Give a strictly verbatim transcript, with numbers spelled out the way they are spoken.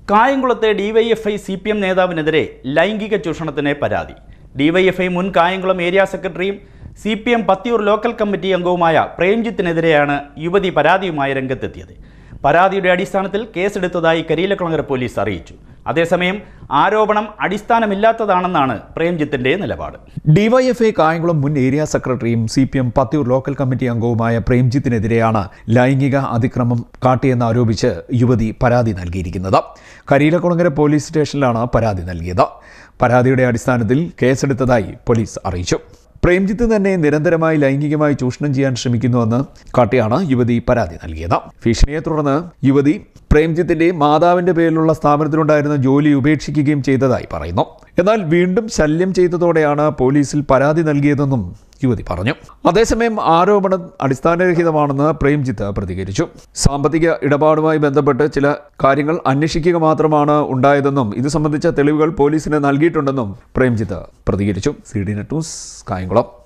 കായംകുളത്തെ DYFI C P M നേതാവിനെതിരെ ലൈംഗിക ചൂഷണത്തിന് പരാതി. ഡിവൈഎഫ്ഐ മുൻ കായംകുളം ഏരിയ സെക്രട്ടറിയും C P M Pathiyoor local committee അംഗവുമായ പ്രേംജിത്തിനെതിരെയാണ് യുവതി പരാതിയുമായി രംഗത്തെത്തിയത്. പരാതിയുടെ അടിസ്ഥാനത്തിൽ കേസെടുത്തതായി കരിയിലക്കുളങ്ങര പോലീസ് അറിയിച്ചു. അതേസമയം ആരോപണം അടിസ്ഥാനമില്ലാത്തതാണെന്നാണ് പ്രേംജിത്തിന്റെ നിലപാട്. ഡിവൈഎഫ്ഐ കായംകുളം മുൻ ഏരിയ സെക്രട്ടറിയും C P M Pathiyoor local committee അംഗവുമായ പ്രേംജിത്തിനെതിരെയാണ് ലൈംഗിക അതിക്രമം കാട്ടിയെന്നാരോപിച്ച് യുവതി പരാതി നൽകിയിരിക്കുന്നത്. കരിയിലക്കുളങ്ങര പോലീസ് സ്റ്റേഷനിലാണ് പരാതി നൽകിയത്. പരാതിയുടെ അടിസ്ഥാനത്തിൽ കേസെടുത്തതായി പോലീസ് അറിയിച്ചു. പ്രേംജിത്ത് തന്നെ നിരന്തരമായി ലൈംഗികമായി ചൂഷണം ചെയ്യാൻ ശ്രമിക്കുന്നുവെന്ന് കാട്ടിയാണ് യുവതി പരാതി നൽകിയത്. ഭീഷണിയെ തുടർന്ന് യുവതി പ്രേംജിത്തിന്റെ മാതാവിന്റെ പേരിലുള്ള സ്ഥാപനത്തിലുണ്ടായിരുന്ന ജോലി ഉപേക്ഷിക്കുകയും ചെയ്തതായി പറയുന്നു. എന്നാൽ വീണ്ടും ശല്യം ചെയ്തതോടെയാണ് പോലീസിൽ പരാതി നൽകിയതെന്നും യുവതി പറഞ്ഞു. അതേസമയം ആരോപണം അടിസ്ഥാനരഹിതമാണെന്ന് പ്രേംജിത്ത് പ്രതികരിച്ചു. സാമ്പത്തിക ഇടപാടുമായി ബന്ധപ്പെട്ട് ചില കാര്യങ്ങൾ അന്വേഷിക്കുക മാത്രമാണ് ഉണ്ടായതെന്നും ഇത് സംബന്ധിച്ച തെളിവുകൾ പോലീസിന് നൽകിയിട്ടുണ്ടെന്നും പ്രേംജിത്ത് പ്രതികരിച്ചു. C D net news, Kayamkulam.